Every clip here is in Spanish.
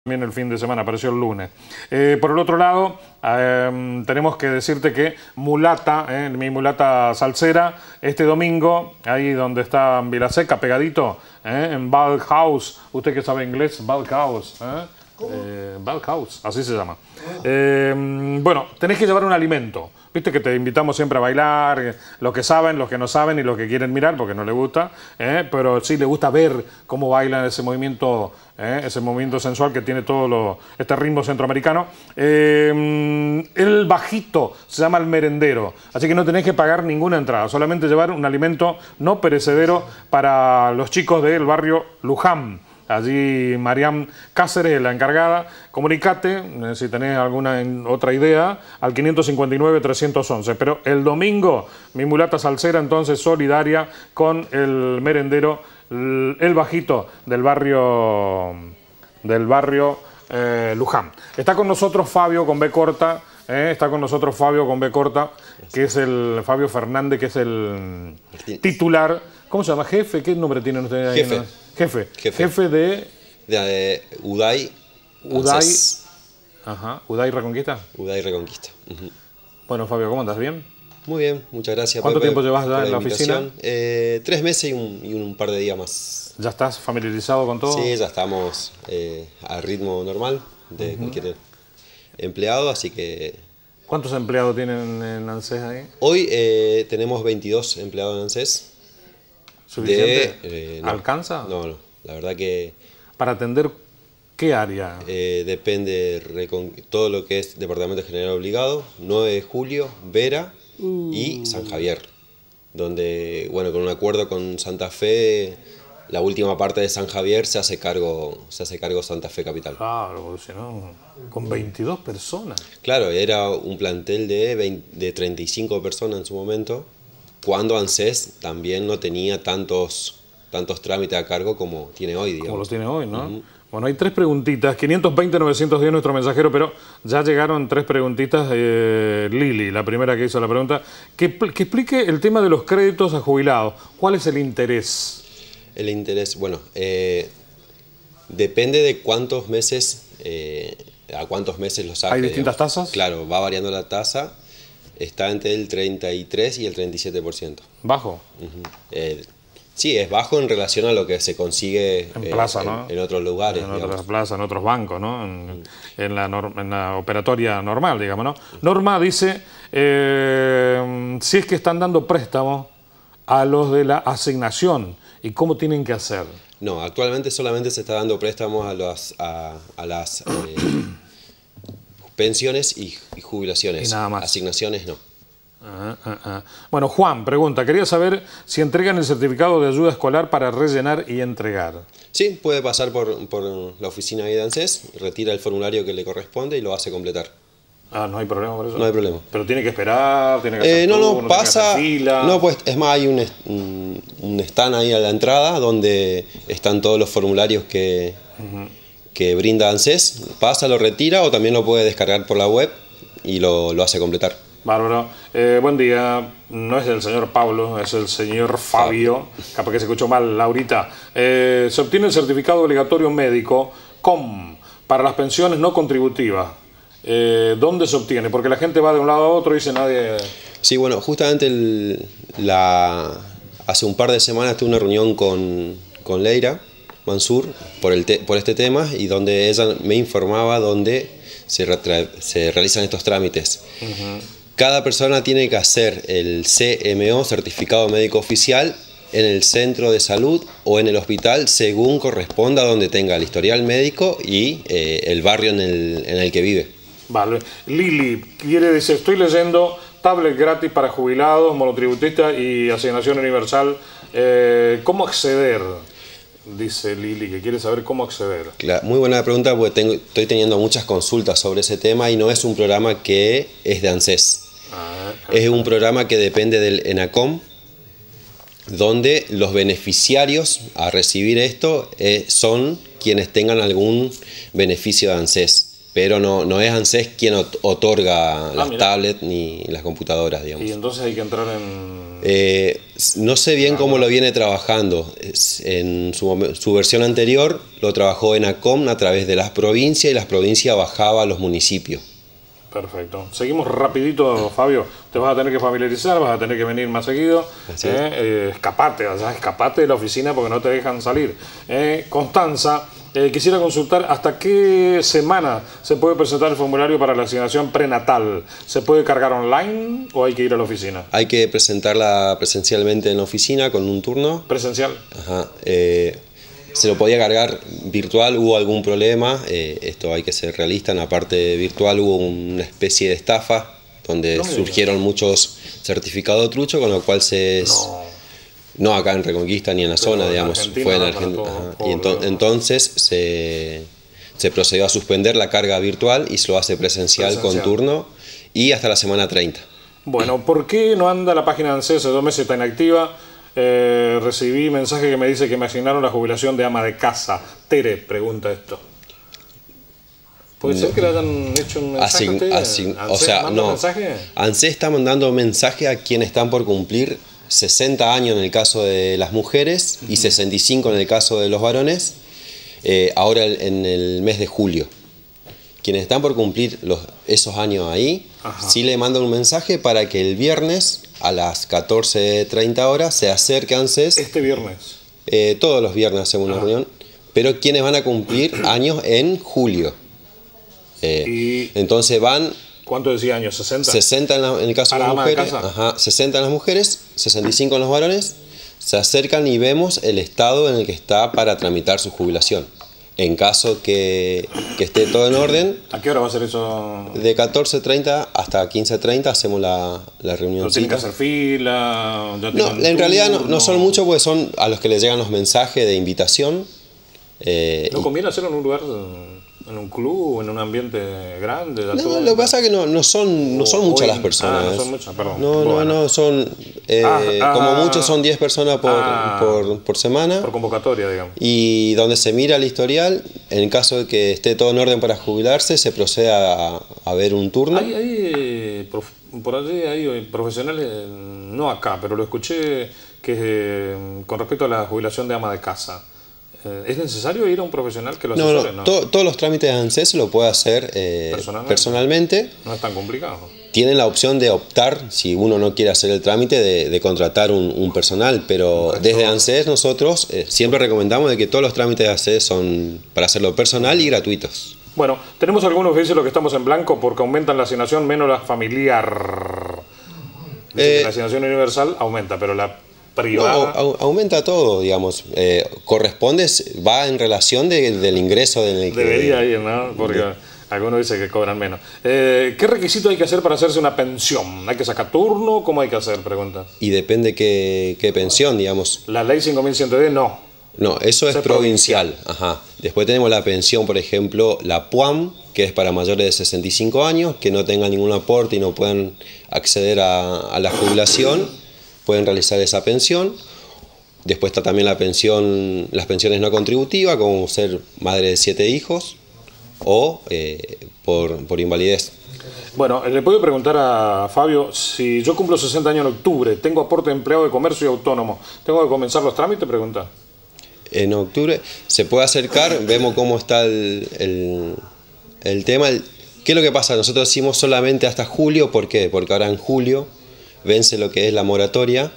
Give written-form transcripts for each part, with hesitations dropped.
también el fin de semana, apareció el lunes. Por el otro lado, tenemos que decirte que Mulata, mi mulata salsera, este domingo, ahí donde está en Vilaseca, pegadito, en Ballhaus, usted que sabe inglés, Ballhaus, Ballhaus, así se llama. Bueno, tenés que llevar un alimento. Viste que te invitamos siempre a bailar, los que saben, los que no saben y los que quieren mirar porque no les gusta, pero sí les gusta ver cómo bailan ese movimiento sensual que tiene todo este ritmo centroamericano. El bajito se llama el merendero, así que no tenés que pagar ninguna entrada, solamente llevar un alimento no perecedero para los chicos del barrio Luján. Allí Mariam Cáceres, la encargada. Comunicate, si tenés alguna otra idea, al 559-311. Pero el domingo, mi mulata salsera, entonces solidaria con el merendero, el bajito del barrio Luján. Está con nosotros Fabio con B corta. Está con nosotros Fabio con B corta, que es Fabio Fernández, que es el titular. ¿Cómo se llama? ¿Jefe? ¿Qué nombre tienen ustedes ahí? Jefe. ¿No? Jefe de Uday. Ajá. ¿Uday Reconquista? Uday Reconquista. Bueno, Fabio, ¿cómo andas? ¿Bien? Muy bien, muchas gracias. ¿Cuánto tiempo llevas ya en la oficina? 3 meses y un par de días más. ¿Ya estás familiarizado con todo? Sí, ya estamos al ritmo normal de cualquier empleado, así que... ¿Cuántos empleados tienen en ANSES ahí? Hoy tenemos 22 empleados en ANSES. ¿Suficiente? No. ¿Alcanza? No, la verdad que... ¿Para atender qué área? Depende todo lo que es Departamento General Obligado, 9 de Julio, Vera y San Javier, donde, bueno, con un acuerdo con Santa Fe, la última parte de San Javier se hace cargo Santa Fe Capital. Claro, si no, con 22 personas. Claro, era un plantel de 35 personas en su momento, cuando ANSES también no tenía tantos trámites a cargo como tiene hoy, digamos. Como lo tiene hoy, ¿no? Bueno, hay 3 preguntitas, 520-910 nuestro mensajero, pero ya llegaron 3 preguntitas. Lili, la primera que hizo la pregunta, que explique el tema de los créditos a jubilados. ¿Cuál es el interés? El interés, bueno, depende de cuántos meses, a cuántos meses lo saque. ¿Hay distintas tasas? Claro, va variando la tasa, está entre el 33 y el 37%. ¿Bajo? Sí, es bajo en relación a lo que se consigue en plaza, ¿no? En otros lugares. En otras plazas, en otros bancos, ¿no? En la operatoria normal, digamos, ¿no? Norma dice, si es que están dando préstamos a los de la asignación, ¿y cómo tienen que hacer? No, actualmente solamente se está dando préstamos a las pensiones y jubilaciones. Y nada más. Asignaciones no. Bueno, Juan pregunta, quería saber si entregan el certificado de ayuda escolar para rellenar y entregar. Sí, puede pasar por la oficina de ANSES, retira el formulario que le corresponde y lo hace completar. ¿No hay problema por eso? No hay problema. Pero tiene que esperar, tiene que hacer turno, pasa. tiene que hacer fila. No, pues es más, hay un stand ahí a la entrada donde están todos los formularios que brinda ANSES. Pasa, lo retira o también lo puede descargar por la web y lo hace completar. Bárbaro. Buen día. No es el señor Pablo, es el señor Fabio. Capaz que se escuchó mal, Laurita. Se obtiene el certificado obligatorio médico COM para las pensiones no contributivas. ¿Dónde se obtiene? Porque la gente va de un lado a otro y dice nadie... Sí, bueno, justamente hace un par de semanas tuve una reunión con Leira Mansur por este tema y donde ella me informaba dónde se realizan estos trámites. Cada persona tiene que hacer el CMO, Certificado Médico Oficial, en el centro de salud o en el hospital, según corresponda donde tenga el historial médico y el barrio en el que vive. Vale. Lili quiere decir, estoy leyendo tablet gratis para jubilados, monotributistas y asignación universal. ¿Cómo acceder? Dice Lili, que quiere saber cómo acceder. Claro, muy buena pregunta, porque estoy teniendo muchas consultas sobre ese tema y no es un programa que es de ANSES. Es un programa que depende del ENACOM, donde los beneficiarios a recibir esto son quienes tengan algún beneficio de ANSES. Pero no es ANSES quien otorga las tablets ni las computadoras, digamos. Y entonces hay que entrar en... No sé bien cómo lo viene trabajando. En su versión anterior lo trabajó ENACOM a través de las provincias y las provincias bajaba a los municipios. Perfecto. Seguimos rapidito, Fabio. Te vas a tener que familiarizar, vas a tener que venir más seguido. Escapate de la oficina porque no te dejan salir. Constanza, quisiera consultar hasta qué semana se puede presentar el formulario para la asignación prenatal. ¿Se puede cargar online o hay que ir a la oficina? Hay que presentarla presencialmente en la oficina con un turno. ¿Presencial? Ajá. Se lo podía cargar virtual, hubo algún problema, esto hay que ser realista, en la parte virtual hubo una especie de estafa donde surgieron muchos certificados truchos, con lo cual no acá en Reconquista ni en la zona, digamos, fue en Argentina. Y entonces se procedió a suspender la carga virtual y se lo hace presencial con turno y hasta la semana 30. Bueno, ¿por qué no anda la página de ANSES? Hace 2 meses está inactiva. Recibí mensaje que me dice que me asignaron la jubilación de ama de casa. Tere pregunta esto. ¿Puede ser que le hayan hecho un mensaje? O sea, no. ¿Mensaje? ANSES está mandando mensaje a quienes están por cumplir 60 años en el caso de las mujeres y 65 en el caso de los varones, ahora en el mes de julio. Quienes están por cumplir esos años ahí, sí le mandan un mensaje para que el viernes a las 14:30 horas se acerque a ANSES. ¿Este viernes? Todos los viernes hacemos una reunión, pero quienes van a cumplir años en julio. Entonces van... ¿Cuánto decía años? ¿60? 60 en el caso de las mujeres, 60 en las mujeres, 65 en los varones, se acercan y vemos el estado en el que está para tramitar su jubilación. En caso que esté todo en orden... ¿A qué hora va a ser eso? De 14:30 hasta 15:30 hacemos la reunión. ¿No tienen que hacer fila? No, en realidad no son muchos, porque son a los que les llegan los mensajes de invitación. ¿No conviene hacerlo en un lugar, en un club, en un ambiente grande? No, lo que pasa es que no son muchas las personas. No son muchas, perdón. No, son... como muchos son 10 personas por semana. Por convocatoria, digamos. Y donde se mira el historial, en el caso de que esté todo en orden para jubilarse, se procede a ver un turno. Por allí hay profesionales, no acá, pero lo escuché que con respecto a la jubilación de ama de casa. ¿Es necesario ir a un profesional que lo asesore? No. Todos los trámites de ANSES lo puede hacer personalmente. No es tan complicado. Tienen la opción de optar, si uno no quiere hacer el trámite, de contratar un personal, pero desde ANSES nosotros siempre recomendamos de que todos los trámites de ANSES son para hacerlo personal y gratuitos. Bueno, tenemos algunos que dicen lo que estamos en blanco porque aumentan la asignación menos la familiar. La asignación universal aumenta, pero la privada... No, aumenta todo, digamos. Va en relación del ingreso del que... Debería ir, ¿no? Porque algunos dicen que cobran menos. ¿Qué requisito hay que hacer para hacerse una pensión? ¿Hay que sacar turno? ¿Cómo hay que hacer? Pregunta. Y depende qué pensión, digamos. La ley 5110 no. No, eso es provincial. Ajá. Después tenemos la pensión, por ejemplo, la PUAM, que es para mayores de 65 años, que no tengan ningún aporte y no puedan acceder a la jubilación, pueden realizar esa pensión. Después está también las pensiones no contributivas, como ser madre de 7 hijos o por invalidez. Bueno, le puedo preguntar a Fabio, si yo cumplo 60 años en octubre, tengo aporte de empleado de comercio y autónomo, ¿tengo que comenzar los trámites? Pregunta. En octubre se puede acercar, vemos cómo está el tema. ¿Qué es lo que pasa? Nosotros decimos solamente hasta julio, ¿por qué? Porque ahora en julio vence lo que es la moratoria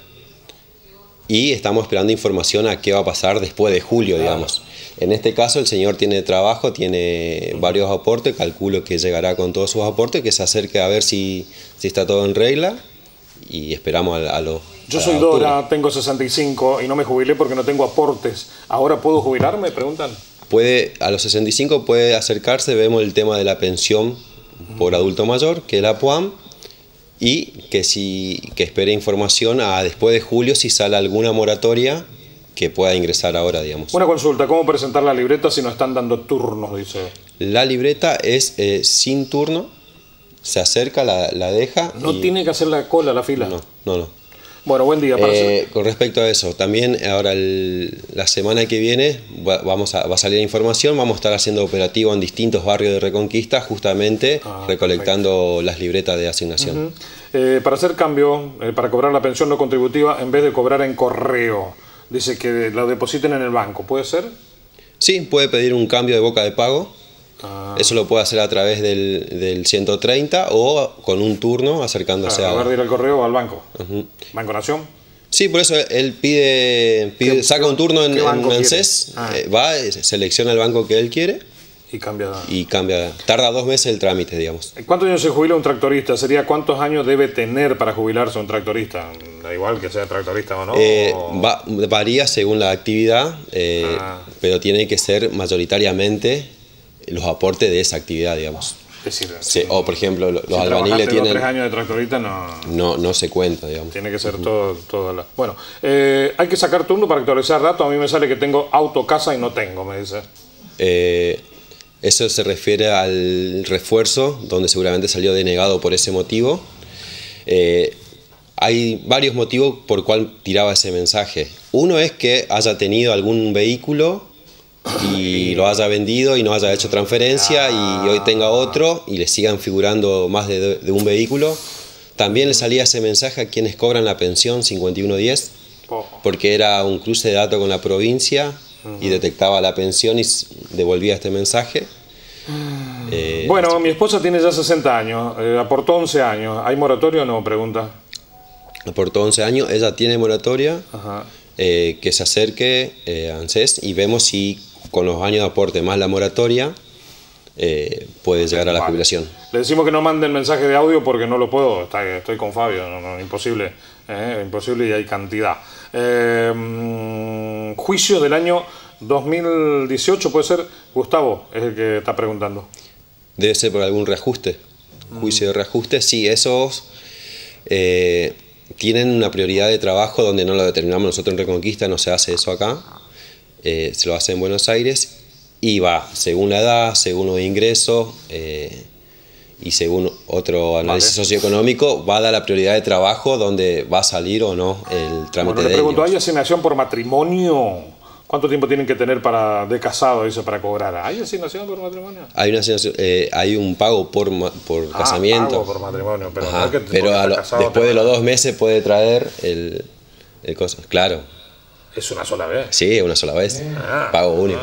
y estamos esperando información a qué va a pasar después de julio, digamos. En este caso el señor tiene trabajo, tiene varios aportes, calculo que llegará con todos sus aportes, que se acerque a ver si está todo en regla y esperamos a los... Yo soy Dora, tengo 65 y no me jubilé porque no tengo aportes. ¿Ahora puedo jubilarme? Preguntan. A los 65 puede acercarse, vemos el tema de la pensión por adulto mayor, que es la PUAM, y que espere información después de julio si sale alguna moratoria que pueda ingresar ahora, digamos. Una consulta, ¿cómo presentar la libreta si no están dando turnos? Dice. La libreta es sin turno, se acerca, la deja. ¿No tiene que hacer la cola, la fila? No. Bueno, buen día. Con respecto a eso, también ahora la semana que viene va a salir información, vamos a estar haciendo operativo en distintos barrios de Reconquista, justamente recolectando las libretas de asignación. Para hacer cambio, para cobrar la pensión no contributiva, en vez de cobrar en correo, dice que la depositen en el banco, ¿puede ser? Sí, puede pedir un cambio de boca de pago. Eso lo puede hacer a través del 130 o con un turno acercándose a... de ir al correo o al banco. Uh-huh. ¿Banco Nación? Sí, por eso él saca un turno en ANSES, va, selecciona el banco que él quiere y cambia. Tarda 2 meses el trámite, digamos. ¿Cuántos años se jubila un tractorista? ¿Sería cuántos años debe tener para jubilarse un tractorista? Da igual que sea tractorista o no. Varía según la actividad, pero tiene que ser mayoritariamente los aportes de esa actividad, digamos. Es decir, sí, o por ejemplo, los albañiles tienen... 3 años de tractorista no se cuenta, digamos. Tiene que ser todo Bueno, hay que sacar turno para actualizar datos. A mí me sale que tengo auto, casa y no tengo, me dice. Eso se refiere al refuerzo, donde seguramente salió denegado por ese motivo. Hay varios motivos por cual tiraba ese mensaje. Uno es que haya tenido algún vehículo y lo haya vendido y no haya hecho transferencia y hoy tenga otro y le sigan figurando más de un vehículo. También le salía ese mensaje a quienes cobran la pensión 5110, porque era un cruce de datos con la provincia y detectaba la pensión y devolvía este mensaje. Bueno, mi esposa tiene ya 60 años, aportó 11 años. ¿Hay moratoria o no? Pregunta. Aportó 11 años, ella tiene moratoria. Que se acerque a ANSES y vemos si con los años de aporte más la moratoria puede llegar a la jubilación. Le decimos que no manden mensaje de audio porque no lo puedo, estoy con Fabio, imposible, imposible y hay cantidad. Juicio del año 2018, ¿puede ser? Gustavo es el que está preguntando. Debe ser por algún reajuste. Juicio de reajuste, sí, esos... tienen una prioridad de trabajo donde no lo determinamos nosotros en Reconquista, no se hace eso acá, se lo hace en Buenos Aires y va según la edad, según los ingresos y según otro análisis socioeconómico, va a dar la prioridad de trabajo donde va a salir o no el trámite de le pregunto, ¿hay asignación por matrimonio? ¿Cuánto tiempo tienen que tener de casado para cobrar? ¿Hay asignación por matrimonio? Hay una asignación, hay un pago por casamiento. Pago por matrimonio, pero, no es que después de los 2 meses puede traer el cosa. Claro. ¿Es una sola vez? Sí, una sola vez. Pago único.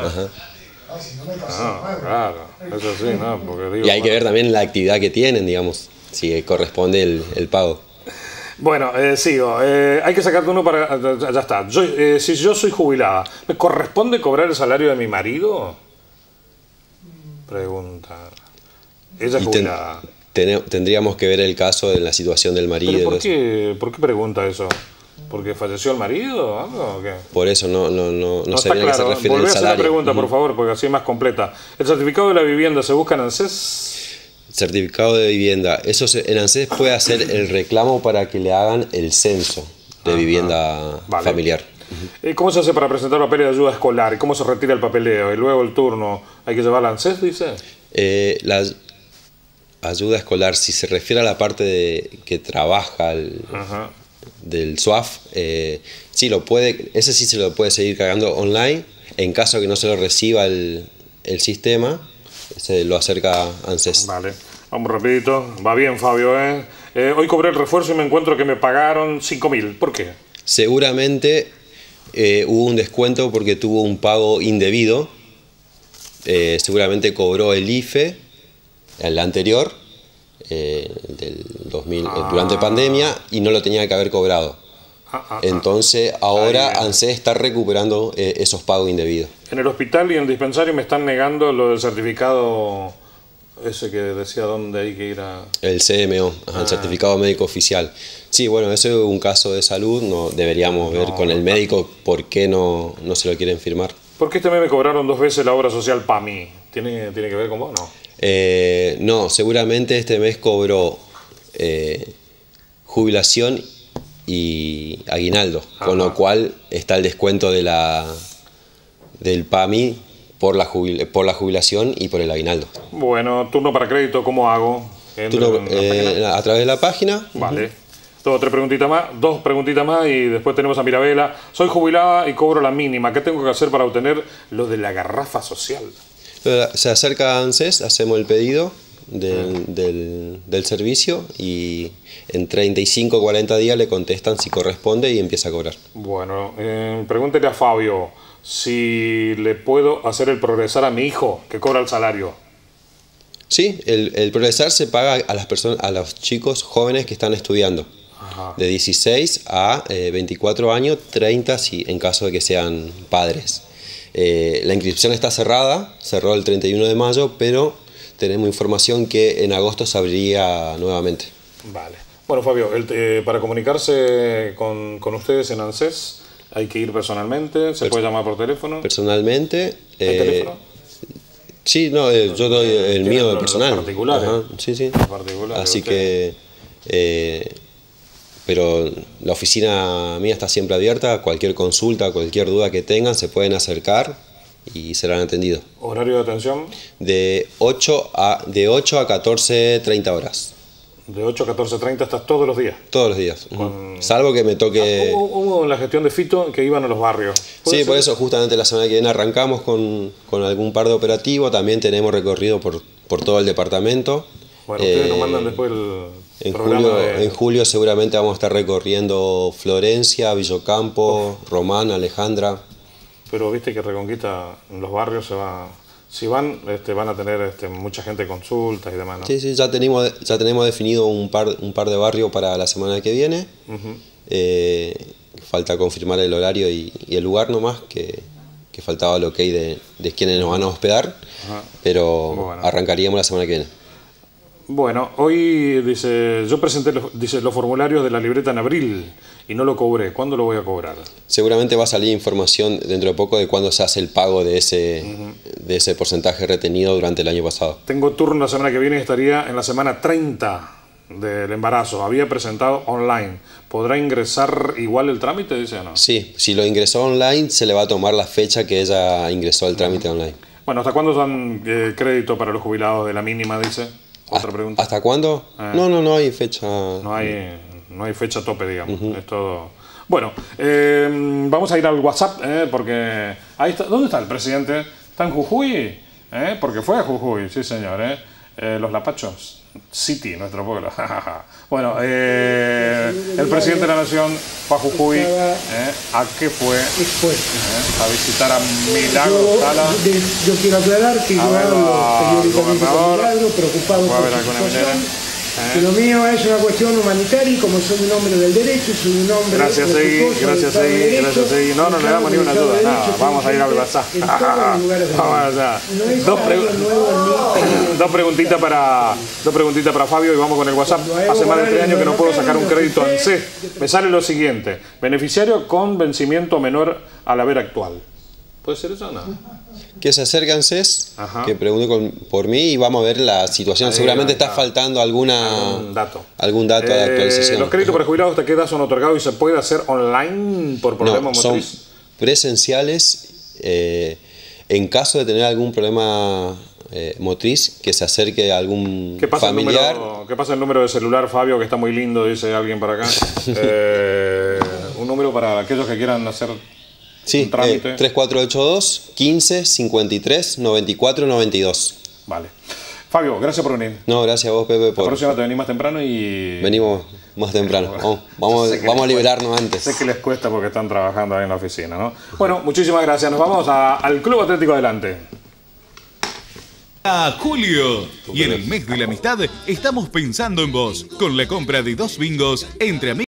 Claro. Eso sí, ¿no? Porque digo, y hay que ver también la actividad que tienen, digamos, si corresponde el pago. Bueno, sigo. Hay que sacarte uno para... Ya está. Si yo soy jubilada, ¿me corresponde cobrar el salario de mi marido? Pregunta. Ella es jubilada. Tendríamos que ver el caso de la situación del marido. ¿Pero por qué pregunta eso? ¿Porque falleció el marido o algo o qué? Por eso no sabía que se refiere al salario. Volvé a hacer la pregunta, por favor, porque así es más completa. ¿El certificado de la vivienda se busca en ANSES? Certificado de vivienda. En ANSES puede hacer el reclamo para que le hagan el censo de vivienda familiar. ¿Cómo se hace para presentar papeles de ayuda escolar? ¿Y cómo se retira el papeleo? ¿Y luego el turno? ¿Hay que llevar a ANSES, dice? La ayuda escolar, si se refiere a la parte que trabaja del SUAF, sí lo puede, ese sí se lo puede seguir cargando online. En caso de que no se lo reciba el sistema, se lo acerca a ANSES. Vale, vamos rapidito. Va bien, Fabio, hoy cobré el refuerzo y me encuentro que me pagaron 5.000. ¿Por qué? Seguramente hubo un descuento porque tuvo un pago indebido. Seguramente cobró el IFE, el anterior, del 2000, durante pandemia, y no lo tenía que haber cobrado. Entonces ahora ANSES está recuperando esos pagos indebidos. En el hospital y en el dispensario me están negando lo del certificado ese que decía dónde hay que ir a... El CMO, el certificado médico oficial. Sí, bueno, eso es un caso de salud, deberíamos ver con el médico por qué no se lo quieren firmar. ¿Por qué este mes me cobraron 2 veces la obra social PAMI? ¿Tiene que ver con vos o no? No, seguramente este mes cobró jubilación y aguinaldo, con lo cual está el descuento del PAMI por la jubilación y por el aguinaldo. Bueno, turno para crédito, ¿cómo hago? A través de la página. Vale. Dos preguntitas más y después tenemos a Mirabela. Soy jubilada y cobro la mínima. ¿Qué tengo que hacer para obtener lo de la garrafa social? Se acerca a ANSES, hacemos el pedido del servicio y en 35 o 40 días le contestan si corresponde y empieza a cobrar. Bueno, pregúntele a Fabio si le puedo hacer el progresar a mi hijo que cobra el salario. Sí, el progresar se paga a las personas, a los chicos jóvenes que están estudiando. Ajá. De 16 a 24 años, 30 si en caso de que sean padres. La inscripción está cerrada, cerró el 31 de mayo, pero tenemos información que en agosto se abriría nuevamente. Vale. Bueno, Fabio, para comunicarse con ustedes en ANSES, ¿hay que ir personalmente? ¿Se puede llamar por teléfono? Personalmente. ¿El teléfono? Sí, no, yo doy el mío de personal. Particular. Sí, sí. Particular, así que... pero la oficina mía está siempre abierta, cualquier consulta, cualquier duda que tengan se pueden acercar y serán atendidos. ¿Horario de atención? De 8 a 14:30 horas. De 8 a 14:30 estás todos los días. Todos los días. Salvo que me toque... Hubo la gestión de Fito que iban a los barrios. Sí, por eso justamente la semana que viene arrancamos con algún par de operativos. También tenemos recorrido por todo el departamento. Bueno, ustedes nos mandan después el programa en julio seguramente vamos a estar recorriendo Florencia, Villocampo, Román, Alejandra. Pero viste que Reconquista en los barrios se va... Si van, van a tener mucha gente consultas y demás, ¿no? Sí, sí, ya tenemos definido un par de barrios para la semana que viene. Falta confirmar el horario y el lugar nomás, que faltaba el ok de quienes nos van a hospedar. Pero bueno, arrancaríamos la semana que viene. Bueno, hoy dice, yo presenté los formularios de la libreta en abril y no lo cobré. ¿Cuándo lo voy a cobrar? Seguramente va a salir información dentro de poco de cuándo se hace el pago de ese porcentaje retenido durante el año pasado. Tengo turno la semana que viene y estaría en la semana 30 del embarazo. Había presentado online. ¿Podrá ingresar igual el trámite, dice o no? Sí, si lo ingresó online se le va a tomar la fecha que ella ingresó el trámite online. Bueno, ¿hasta cuándo dan crédito para los jubilados de la mínima, dice? Otra pregunta. ¿Hasta cuándo? No hay fecha. No hay fecha tope, digamos. Es todo. Bueno, vamos a ir al WhatsApp, porque ahí está. ¿Dónde está el presidente? ¿Está en Jujuy? Porque fue a Jujuy, sí señor. Los Lapachos City, nuestro pueblo. Bueno, el presidente de la Nación fue a Jujuy. ¿A qué fue? A visitar a Milagro Sala. Yo quiero aclarar que yo hablo periódicamente con Milagro, preocupado por su situación. Que lo mío es una cuestión humanitaria y como soy un hombre del derecho, soy un hombre... Gracias, Segui. No le damos ni una duda. Nada, vamos a ir al WhatsApp. Vamos allá. Dos preguntitas para Fabio y vamos con el WhatsApp. Hace más de 3 años que no puedo sacar un crédito ANSES. Me sale lo siguiente. Beneficiario con vencimiento menor al haber actual. ¿Puede ser eso o no? Que se acerque a ANSES, que pregunte por mí y vamos a ver la situación. Seguramente está faltando algún dato de actualización. ¿Los créditos para jubilados hasta qué edad son otorgados y se puede hacer online por problema motriz? Son presenciales. En caso de tener algún problema motriz, que se acerque a algún familiar. ¿Qué pasa el número de celular, Fabio, que está muy lindo, dice alguien para acá? Un número para aquellos que quieran hacer... Sí, 3482 15 53 94 92. Vale. Fabio, gracias por venir. No, gracias a vos, Pepe. La próxima te venís más temprano y... Venimos más temprano. Vamos a liberarnos antes. Sé que les cuesta porque están trabajando ahí en la oficina, ¿no? Bueno, muchísimas gracias. Nos vamos al Club Atlético Adelante. A julio. Y en el mes de la amistad estamos pensando en vos. Con la compra de 2 bingos entre amigos.